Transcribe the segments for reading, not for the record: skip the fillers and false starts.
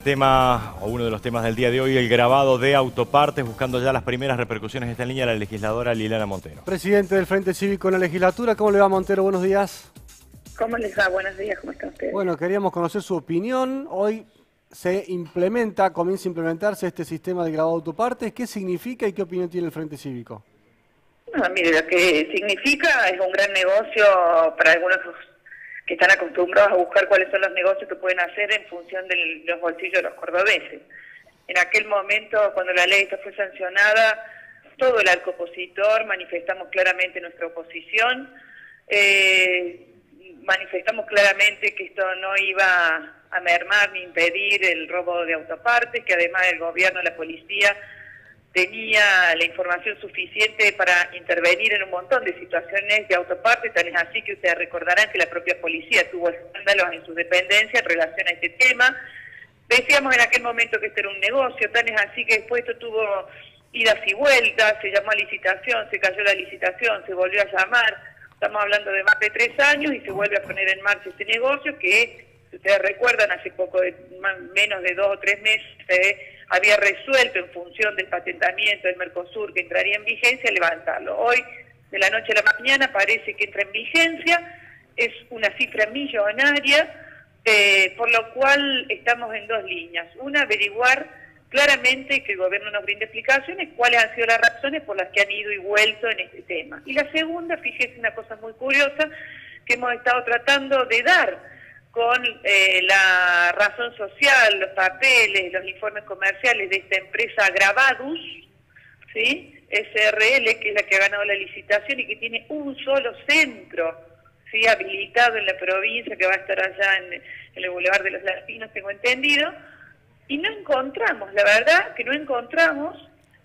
Tema, o uno de los temas del día de hoy, el grabado de autopartes, buscando ya las primeras repercusiones. Está en línea la legisladora Liliana Montero. Presidente del Frente Cívico en la legislatura, ¿cómo le va, Montero? Buenos días. ¿Cómo les va? Buenos días, ¿cómo están ustedes? Bueno, queríamos conocer su opinión. Hoy comienza a implementarse este sistema de grabado de autopartes. ¿Qué significa y qué opinión tiene el Frente Cívico? No, mire, lo que significa es un gran negocio para algunos que están acostumbrados a buscar cuáles son los negocios que pueden hacer en función de los bolsillos de los cordobeses. En aquel momento, cuando la ley esta fue sancionada, todo el arco opositor manifestamos claramente nuestra oposición, manifestamos claramente que esto no iba a mermar ni impedir el robo de autopartes, que además el gobierno, la policía, tenía la información suficiente para intervenir en un montón de situaciones de autopartes, tan es así que ustedes recordarán que la propia policía tuvo escándalos en sus dependencias en relación a este tema. Decíamos en aquel momento que este era un negocio, tan es así que después esto tuvo idas y vueltas, se llamó a licitación, se cayó la licitación, se volvió a llamar, estamos hablando de más de 3 años y se vuelve a poner en marcha este negocio que, si ustedes recuerdan, hace poco, menos de 2 o 3 meses, había resuelto en función del patentamiento del Mercosur que entraría en vigencia, levantarlo. Hoy, de la noche a la mañana, parece que entra en vigencia, es una cifra millonaria, por lo cual estamos en 2 líneas. Una, averiguar claramente, que el gobierno nos brinde explicaciones, cuáles han sido las razones por las que han ido y vuelto en este tema. Y la segunda, fíjese una cosa muy curiosa, que hemos estado tratando de dar con la razón social, los papeles, los informes comerciales de esta empresa Gravadus, ¿sí? SRL, que es la que ha ganado la licitación y que tiene un solo centro, ¿sí? Habilitado en la provincia, que va a estar allá en el Boulevard de los Latinos, tengo entendido, y no encontramos, la verdad que no encontramos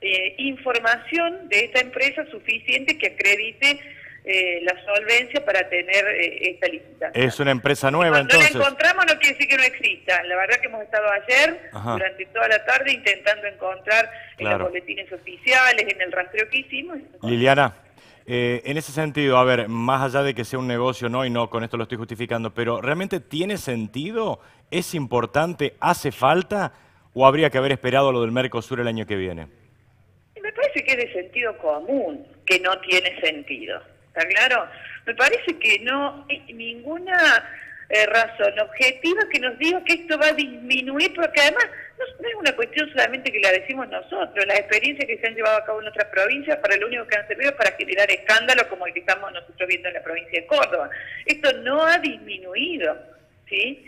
información de esta empresa suficiente que acredite la solvencia para tener esta licitación. Es una empresa nueva, entonces. entonces. No la encontramos, no quiere decir que no exista. La verdad que hemos estado ayer, durante toda la tarde, intentando encontrar en los boletines oficiales, en el rastreo que hicimos. Liliana, en ese sentido, a ver, más allá de que sea un negocio, no, y no, con esto lo estoy justificando, pero ¿realmente tiene sentido? ¿Es importante? ¿Hace falta? ¿O habría que haber esperado lo del Mercosur el año que viene? Me parece que es de sentido común que no tiene sentido. ¿Está claro? Me parece que no hay ninguna razón objetiva que nos diga que esto va a disminuir, porque además no es una cuestión solamente que la decimos nosotros, las experiencias que se han llevado a cabo en otras provincias para lo único que han servido es para generar escándalos como el que estamos nosotros viendo en la provincia de Córdoba. Esto no ha disminuido, ¿sí?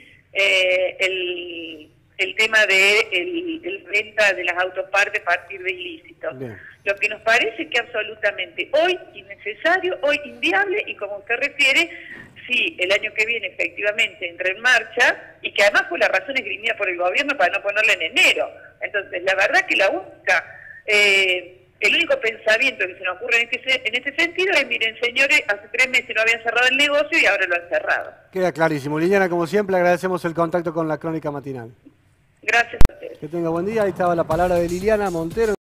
El tema de el venta de las autopartes a partir de ilícitos. Lo que nos parece que absolutamente hoy innecesario, hoy inviable, y como usted refiere, si el año que viene efectivamente entra en marcha, y que además fue la razón esgrimida por el gobierno para no ponerla en enero. Entonces, la verdad que la única, el único pensamiento que se nos ocurre en este sentido es, miren señores, hace 3 meses no habían cerrado el negocio y ahora lo han cerrado. Queda clarísimo. Liliana, como siempre, agradecemos el contacto con la Crónica Matinal. Gracias a ustedes. Que tenga buen día. Ahí estaba la palabra de Liliana Montero.